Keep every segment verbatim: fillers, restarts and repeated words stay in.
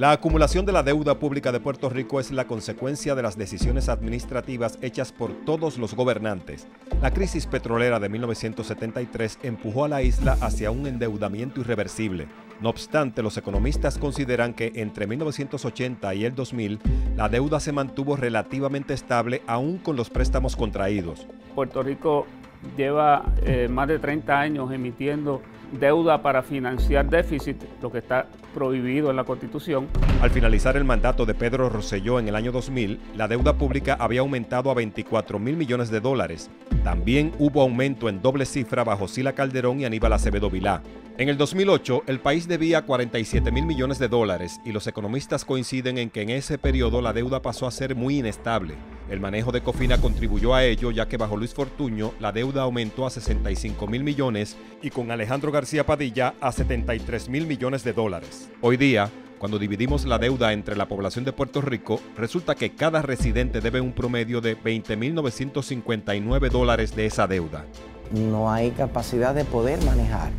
La acumulación de la deuda pública de Puerto Rico es la consecuencia de las decisiones administrativas hechas por todos los gobernantes. La crisis petrolera de mil novecientos setenta y tres empujó a la isla hacia un endeudamiento irreversible. No obstante, los economistas consideran que entre mil novecientos ochenta y el dos mil, la deuda se mantuvo relativamente estable aún con los préstamos contraídos. Puerto Rico lleva eh, más de treinta años emitiendo deuda para financiar déficit, lo que está prohibido en la Constitución. Al finalizar el mandato de Pedro Rosselló en el año dos mil, la deuda pública había aumentado a veinticuatro mil millones de dólares. También hubo aumento en doble cifra bajo Sila Calderón y Aníbal Acevedo Vilá. En el dos mil ocho, el país debía cuarenta y siete mil millones de dólares y los economistas coinciden en que en ese periodo la deuda pasó a ser muy inestable. El manejo de Cofina contribuyó a ello, ya que bajo Luis Fortuño la deuda aumentó a sesenta y cinco mil millones y con Alejandro García Padilla a setenta y tres mil millones de dólares. Hoy día, cuando dividimos la deuda entre la población de Puerto Rico, resulta que cada residente debe un promedio de veinte mil novecientos cincuenta y nueve dólares de esa deuda. No hay capacidad de poder manejar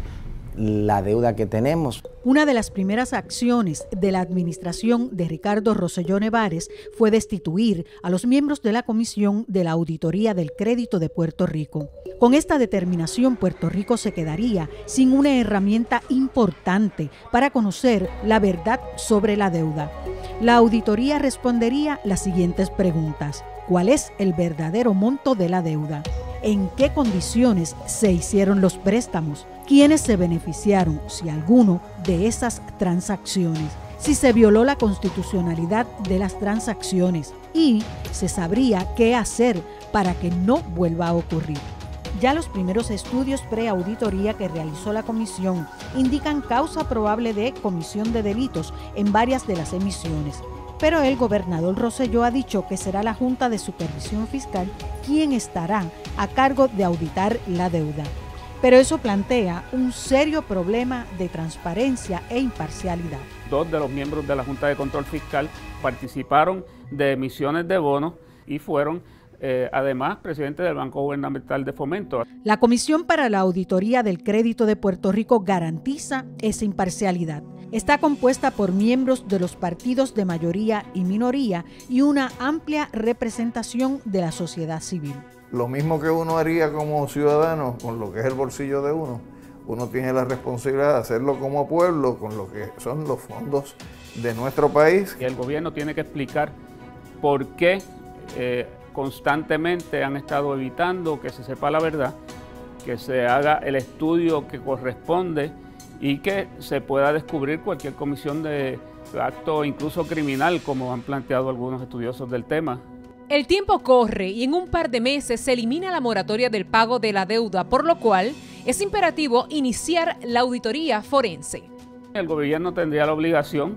la deuda que tenemos. Una de las primeras acciones de la administración de Ricardo Rosselló Nevares fue destituir a los miembros de la Comisión de la Auditoría del Crédito de Puerto Rico. Con esta determinación, Puerto Rico se quedaría sin una herramienta importante para conocer la verdad sobre la deuda. La auditoría respondería las siguientes preguntas: ¿cuál es el verdadero monto de la deuda? ¿En qué condiciones se hicieron los préstamos? ¿Quiénes se beneficiaron, si alguno, de esas transacciones? Si se violó la constitucionalidad de las transacciones y se sabría qué hacer para que no vuelva a ocurrir. Ya los primeros estudios preauditoría que realizó la comisión indican causa probable de comisión de delitos en varias de las emisiones. Pero el gobernador Rosselló ha dicho que será la Junta de Supervisión Fiscal quien estará a cargo de auditar la deuda. Pero eso plantea un serio problema de transparencia e imparcialidad. Dos de los miembros de la Junta de Control Fiscal participaron de emisiones de bonos y fueron eh, además presidente del Banco Gubernamental de Fomento. La Comisión para la Auditoría del Crédito de Puerto Rico garantiza esa imparcialidad. Está compuesta por miembros de los partidos de mayoría y minoría y una amplia representación de la sociedad civil. Lo mismo que uno haría como ciudadano con lo que es el bolsillo de uno, uno tiene la responsabilidad de hacerlo como pueblo con lo que son los fondos de nuestro país. Y el gobierno tiene que explicar por qué eh, constantemente han estado evitando que se sepa la verdad, que se haga el estudio que corresponde y que se pueda descubrir cualquier comisión de acto incluso criminal, como han planteado algunos estudiosos del tema. El tiempo corre y en un par de meses se elimina la moratoria del pago de la deuda, por lo cual es imperativo iniciar la auditoría forense. El gobierno tendría la obligación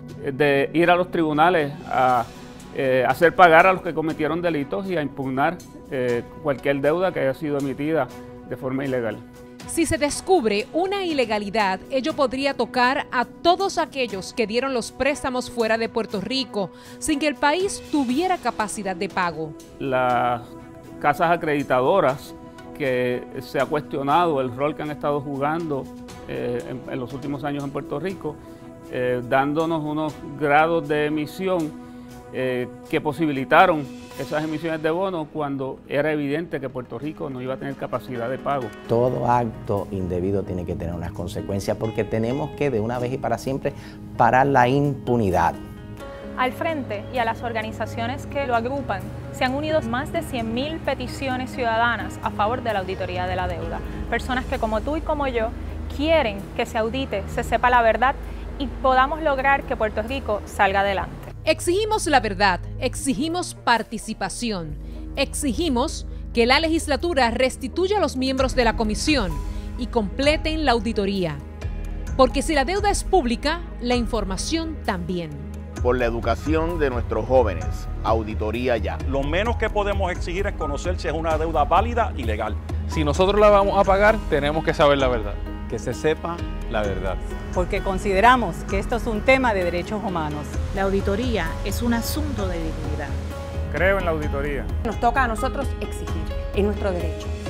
de ir a los tribunales a eh, hacer pagar a los que cometieron delitos y a impugnar eh, cualquier deuda que haya sido emitida de forma ilegal. Si se descubre una ilegalidad, ello podría tocar a todos aquellos que dieron los préstamos fuera de Puerto Rico sin que el país tuviera capacidad de pago. Las casas acreditadoras, que se ha cuestionado el rol que han estado jugando eh, en, en los últimos años en Puerto Rico, eh, dándonos unos grados de emisión eh, que posibilitaron esas emisiones de bonos cuando era evidente que Puerto Rico no iba a tener capacidad de pago. Todo acto indebido tiene que tener unas consecuencias porque tenemos que de una vez y para siempre parar la impunidad. Al Frente y a las organizaciones que lo agrupan se han unido más de cien mil peticiones ciudadanas a favor de la auditoría de la deuda. Personas que como tú y como yo quieren que se audite, se sepa la verdad y podamos lograr que Puerto Rico salga adelante. Exigimos la verdad, exigimos participación, exigimos que la legislatura restituya a los miembros de la comisión y completen la auditoría. Porque si la deuda es pública, la información también. Por la educación de nuestros jóvenes, auditoría ya. Lo menos que podemos exigir es conocer si es una deuda válida y legal. Si nosotros la vamos a pagar, tenemos que saber la verdad. Que se sepa la verdad. Porque consideramos que esto es un tema de derechos humanos. La auditoría es un asunto de dignidad. Creo en la auditoría. Nos toca a nosotros exigir, es nuestro derecho.